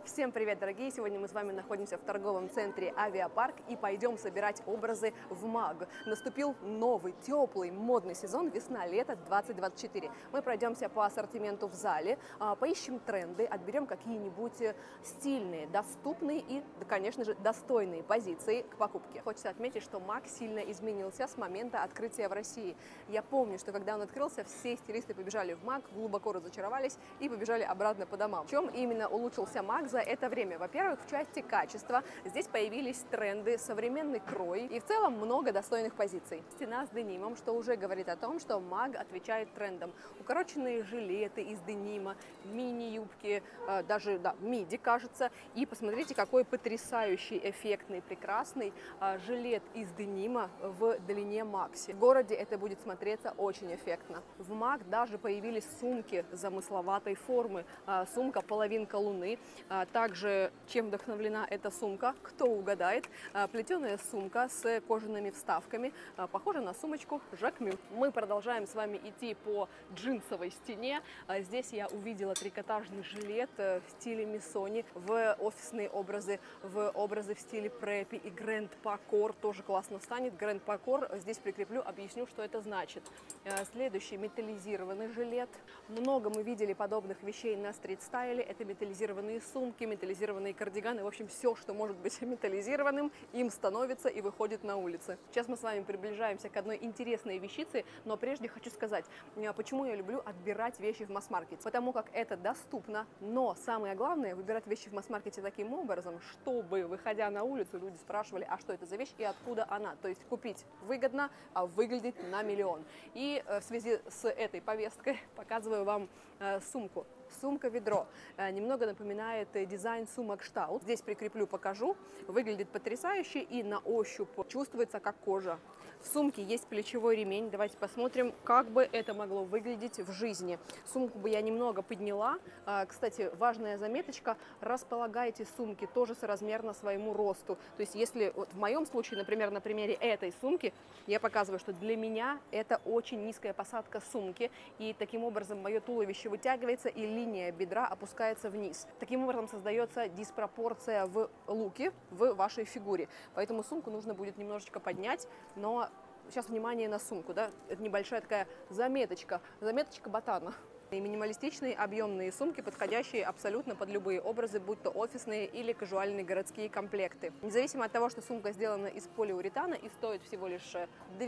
Всем привет, дорогие! Сегодня мы с вами находимся в торговом центре Авиапарк и пойдем собирать образы в МАГ. Наступил новый, теплый, модный сезон весна-лето 2024. Мы пройдемся по ассортименту в зале, поищем тренды, отберем какие-нибудь стильные, доступные и, конечно же, достойные позиции к покупке. Хочется отметить, что МАГ сильно изменился с момента открытия в России. Я помню, что когда он открылся, все стилисты побежали в МАГ, глубоко разочаровались и побежали обратно по домам. В чем именно улучшился МАГ за это время? Во-первых, в части качества здесь появились тренды, современный крой и в целом много достойных позиций. Стена с денимом, что уже говорит о том, что МАГ отвечает трендам. Укороченные жилеты из денима, мини-юбки, даже миди, кажется. И посмотрите, какой потрясающий, эффектный, прекрасный жилет из денима в длине Макси. В городе это будет смотреться очень эффектно. В МАГ даже появились сумки замысловатой формы. Сумка «Половинка луны». Также, чем вдохновлена эта сумка, кто угадает? Плетеная сумка с кожаными вставками, похожа на сумочку Жакмю. Мы продолжаем с вами идти по джинсовой стене. Здесь я увидела трикотажный жилет в стиле миссони, в офисные образы, в образы в стиле преппи и грэнд пакор. Тоже классно станет. Грэнд пакор здесь прикреплю, объясню, что это значит. Следующий металлизированный жилет. Много мы видели подобных вещей на стрит-стайле. Это металлизированные сумки, металлизированные кардиганы. В общем, все, что может быть металлизированным, им становится и выходит на улицы. Сейчас мы с вами приближаемся к одной интересной вещице, но прежде хочу сказать, почему я люблю отбирать вещи в масс-маркете. Потому как это доступно, но самое главное, выбирать вещи в масс-маркете таким образом, чтобы, выходя на улицу, люди спрашивали, а что это за вещь и откуда она. То есть купить выгодно, а выглядеть на миллион. И в связи с этой повесткой показываю вам сумку. Сумка-ведро. Немного напоминает дизайн сумок Штаут. Здесь прикреплю, покажу. Выглядит потрясающе и на ощупь чувствуется как кожа. В сумке есть плечевой ремень. Давайте посмотрим, как бы это могло выглядеть в жизни. Сумку бы я немного подняла. Кстати, важная заметочка. Располагайте сумки тоже соразмерно своему росту. То есть, если вот в моем случае, например, на примере этой сумки, я показываю, что для меня это очень низкая посадка сумки. И таким образом мое туловище вытягивается и линия бедра опускается вниз. Таким образом создается диспропорция в луке, в вашей фигуре. Поэтому сумку нужно будет немножечко поднять, но сейчас внимание на сумку, да? Это небольшая такая заметочка ботана. И минималистичные объемные сумки, подходящие абсолютно под любые образы, будь то офисные или казуальные городские комплекты. Независимо от того, что сумка сделана из полиуретана и стоит всего лишь 2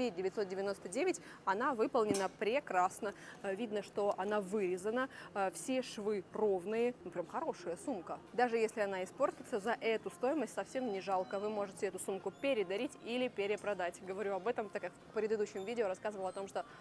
999, она выполнена прекрасно. Видно, что она вырезана, все швы ровные, прям хорошая сумка. Даже если она испортится, за эту стоимость совсем не жалко. Вы можете эту сумку передарить или перепродать. Говорю об этом, так как в предыдущем видео рассказывала о том, что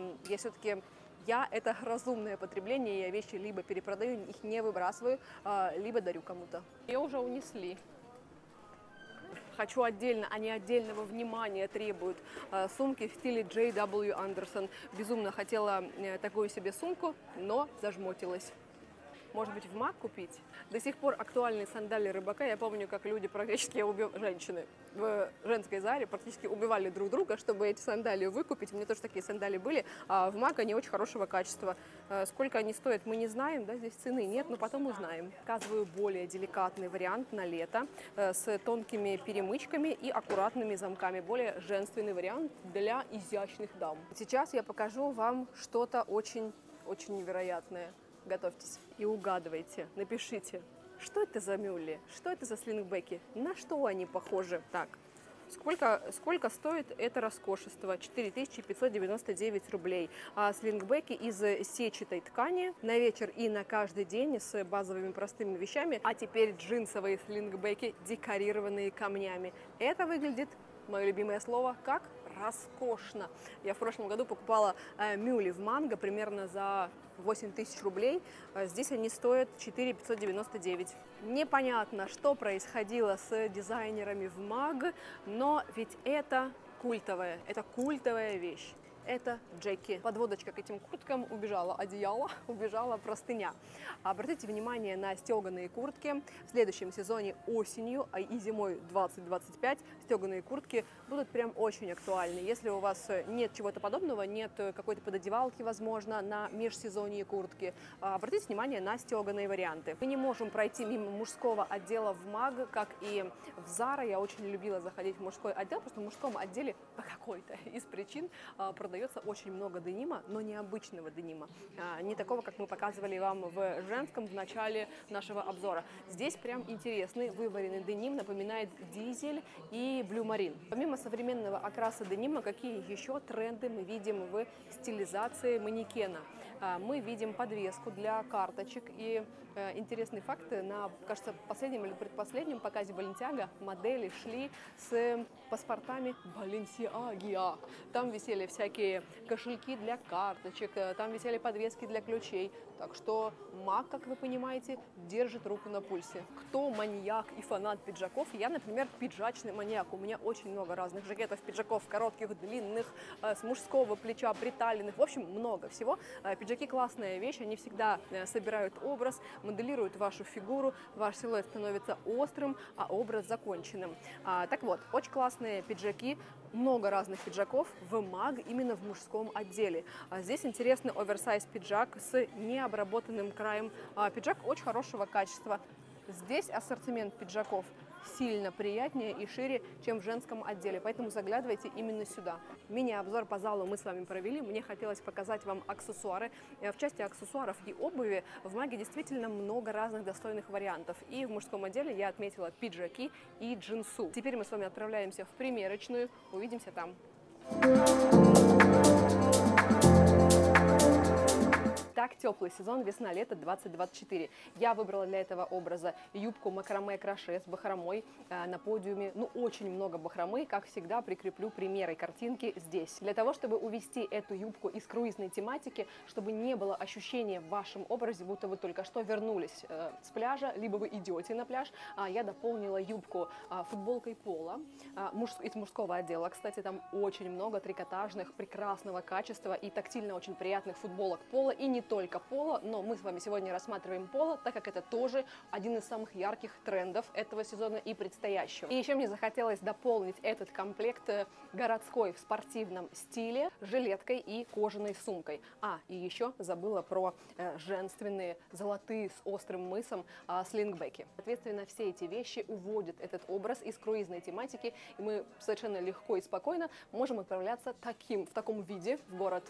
я это разумное потребление, я вещи либо перепродаю, их не выбрасываю, либо дарю кому-то. Ее уже унесли. Хочу отдельно, они отдельного внимания требуют. Сумки в стиле J.W. Anderson. Безумно хотела такую себе сумку, но зажмотилась. Может быть, в МАГ купить? До сих пор актуальные сандали рыбака. Я помню, как люди практически женщины в женской зале практически убивали друг друга, чтобы эти сандали выкупить. У меня тоже такие сандали были. А в МАГ они очень хорошего качества. Сколько они стоят, мы не знаем. Да? Здесь цены нет, но потом узнаем. Показываю более деликатный вариант на лето с тонкими перемычками и аккуратными замками. Более женственный вариант для изящных дам. Сейчас я покажу вам что-то очень невероятное. Готовьтесь и угадывайте, напишите, что это за мюлли, что это за слингбеки, на что они похожи. Так, сколько стоит это роскошество? 4599 рублей. Слингбеки из сетчатой ткани на вечер и на каждый день с базовыми простыми вещами. А теперь джинсовые слингбеки, декорированные камнями. Это выглядит, мое любимое слово, как роскошно. Я в прошлом году покупала мюли в Манго примерно за 8000 рублей. Здесь они стоят 4599. Непонятно, что происходило с дизайнерами в МАГ, но ведь это культовая вещь. это джеки. Подводочка к этим курткам, убежала одеяло, убежала простыня. Обратите внимание на стеганые куртки. В следующем сезоне осенью и зимой 2025 стеганые куртки будут прям очень актуальны. Если у вас нет чего-то подобного, нет какой-то пододевалки, возможно, на межсезонье куртки, обратите внимание на стеганые варианты. Мы не можем пройти мимо мужского отдела в МАГ, как и в Zara. Я очень любила заходить в мужской отдел, потому что в мужском отделе по какой-то из причин продается очень много денима, но необычного денима. Не такого, как мы показывали вам в женском в начале нашего обзора. Здесь прям интересный вываренный деним, напоминает дизель и блю марин. Помимо современного окраса денима, какие еще тренды мы видим в стилизации манекена? Мы видим подвеску для карточек, и интересный факт, на, кажется, последнем или предпоследнем показе Balenciaga модели шли с паспортами Balenciaga. Там висели всякие кошельки для карточек, там висели подвески для ключей. Так что МАГ, как вы понимаете, держит руку на пульсе. Кто маньяк и фанат пиджаков? Я, например, пиджачный маньяк. У меня очень много разных жакетов, пиджаков, коротких, длинных, с мужского плеча, приталенных. В общем, много всего. Пиджаки классная вещь, они всегда собирают образ, моделируют вашу фигуру, ваш силуэт становится острым, а образ законченным. Так вот, очень классные пиджаки. Много разных пиджаков в МАГ, именно в мужском отделе. Здесь интересный оверсайз пиджак с необработанным краем. Пиджак очень хорошего качества. Здесь ассортимент пиджаков сильно приятнее и шире, чем в женском отделе, поэтому заглядывайте именно сюда. Мини-обзор по залу мы с вами провели. Мне хотелось показать вам аксессуары. В части аксессуаров и обуви в МАГе действительно много разных достойных вариантов. И в мужском отделе я отметила пиджаки и джинсу. Теперь мы с вами отправляемся в примерочную. Увидимся там. Так, теплый сезон, весна-лето 2024. Я выбрала для этого образа юбку макраме краше с бахромой на подиуме. Ну, очень много бахромы. Как всегда, прикреплю примеры картинки здесь. Для того, чтобы увести эту юбку из круизной тематики, чтобы не было ощущения в вашем образе, будто вы только что вернулись с пляжа, либо вы идете на пляж, я дополнила юбку футболкой пола из мужского отдела. Кстати, там очень много трикотажных, прекрасного качества и тактильно очень приятных футболок пола, и не только пола, но мы с вами сегодня рассматриваем поло, так как это тоже один из самых ярких трендов этого сезона и предстоящего. И еще мне захотелось дополнить этот комплект городской в спортивном стиле жилеткой и кожаной сумкой. И еще забыла про женственные золотые с острым мысом слингбеки. Соответственно, все эти вещи уводят этот образ из круизной тематики, и мы совершенно легко и спокойно можем отправляться в таком виде в город.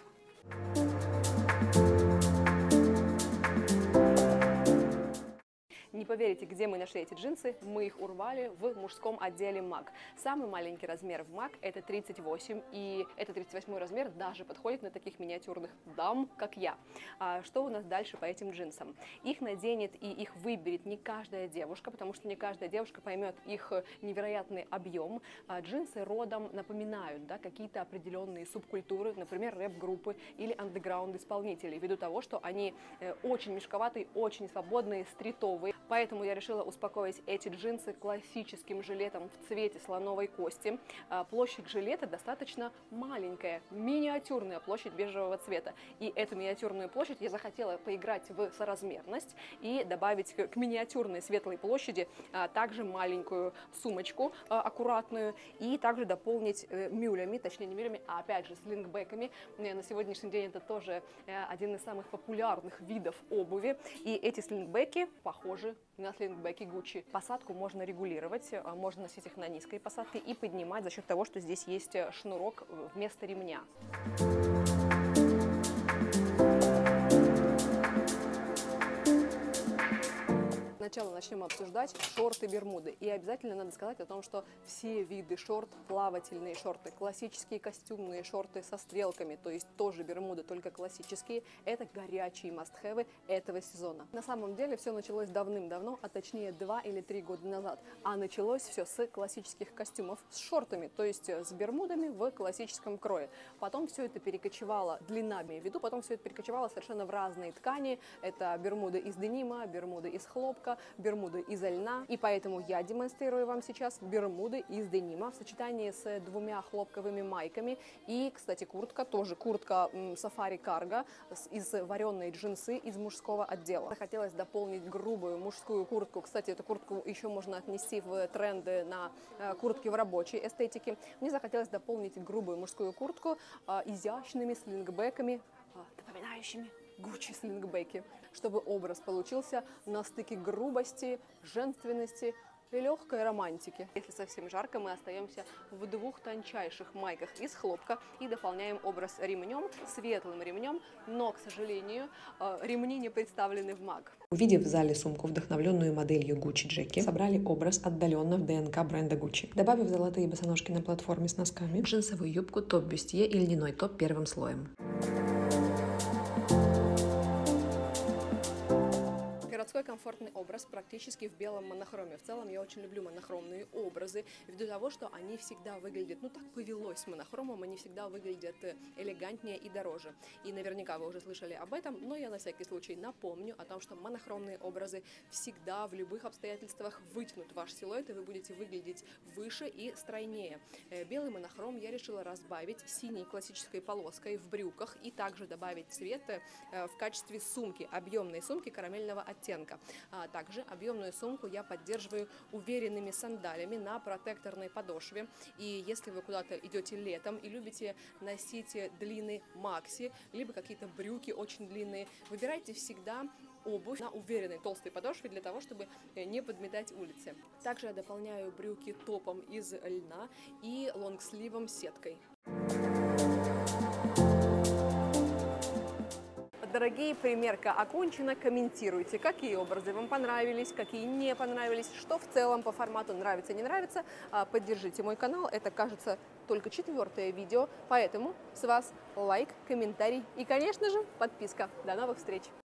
Не поверите, где мы нашли эти джинсы. Мы их урвали в мужском отделе МАГ. Самый маленький размер в МАГ это 38, и этот 38 размер даже подходит на таких миниатюрных дам, как я. Что у нас дальше по этим джинсам? Их наденет и их выберет не каждая девушка, потому что не каждая девушка поймет их невероятный объем. Джинсы родом напоминают какие-то определенные субкультуры, например, рэп-группы или андеграунд-исполнителей, ввиду того, что они очень мешковатые, очень свободные, стритовые. Поэтому я решила успокоить эти джинсы классическим жилетом в цвете слоновой кости. Площадь жилета достаточно маленькая, миниатюрная площадь бежевого цвета. И эту миниатюрную площадь я захотела поиграть в соразмерность и добавить к миниатюрной светлой площади также маленькую сумочку аккуратную и также дополнить мюлями, точнее не мюлями, а опять же слингбеками. На сегодняшний день это тоже один из самых популярных видов обуви. И эти слингбеки похожи на слингбеки Gucci. Посадку можно регулировать, можно носить их на низкой посадке и поднимать за счет того, что здесь есть шнурок вместо ремня. Сначала начнем обсуждать шорты-бермуды. И обязательно надо сказать о том, что все виды шорт, плавательные шорты, классические костюмные шорты со стрелками, то есть тоже бермуды, только классические, это горячие must-have этого сезона. На самом деле все началось давным-давно, а точнее 2 или 3 года назад. А началось все с классических костюмов с шортами, то есть с бермудами в классическом крое. Потом все это перекочевало, длина имею в виду, потом все это перекочевало совершенно в разные ткани. Это бермуды из денима, бермуды из хлопка, хлопка, бермуды из льна. И поэтому я демонстрирую вам сейчас бермуды из денима в сочетании с двумя хлопковыми майками. И, кстати, куртка, тоже куртка сафари карго из вареной джинсы из мужского отдела. Захотелось дополнить грубую мужскую куртку. Кстати, эту куртку еще можно отнести в тренды на куртки в рабочей эстетике. Мне захотелось дополнить грубую мужскую куртку изящными слингбэками, напоминающими Gucci слингбеки, чтобы образ получился на стыке грубости, женственности и легкой романтики. Если совсем жарко, мы остаемся в двух тончайших майках из хлопка и дополняем образ ремнем, светлым ремнем, но, к сожалению, ремни не представлены в МАГ. Увидев в зале сумку, вдохновленную моделью Gucci Jackie, собрали образ отдаленно в ДНК бренда Gucci. Добавив золотые босоножки на платформе с носками, джинсовую юбку, топ-бюстье и льняной топ первым слоем. Городской комфортный образ практически в белом монохроме. В целом я очень люблю монохромные образы, ввиду того, что они всегда выглядят, ну так повелось с монохромом, они всегда выглядят элегантнее и дороже. И наверняка вы уже слышали об этом, но я на всякий случай напомню о том, что монохромные образы всегда в любых обстоятельствах вытянут ваш силуэт, и вы будете выглядеть выше и стройнее. Белый монохром я решила разбавить синей классической полоской в брюках и также добавить цвет в качестве сумки, объемной сумки карамельного оттенка. Также объемную сумку я поддерживаю уверенными сандалями на протекторной подошве. И если вы куда-то идете летом и любите носить длинные макси, либо какие-то брюки очень длинные, выбирайте всегда обувь на уверенной толстой подошве для того, чтобы не подметать улицы. Также я дополняю брюки топом из льна и лонгсливом сеткой. Дорогие, примерка окончена. Комментируйте, какие образы вам понравились, какие не понравились, что в целом по формату нравится, не нравится. Поддержите мой канал, это, кажется, только 4-е видео, поэтому с вас лайк, комментарий и, конечно же, подписка. До новых встреч!